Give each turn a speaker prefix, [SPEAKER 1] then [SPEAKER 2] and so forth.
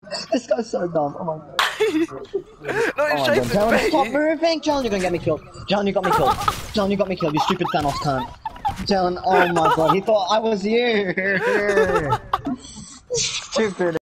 [SPEAKER 1] This guy's so dumb. Oh my god.
[SPEAKER 2] No, he's shaping
[SPEAKER 1] Jalen,
[SPEAKER 2] me.
[SPEAKER 1] stop moving! Jalen, you're gonna get me killed. Jalen, you got me killed. Jalen, you got me killed, you stupid Thanos cunt. Jalen, oh my god, he thought I was you! Stupid.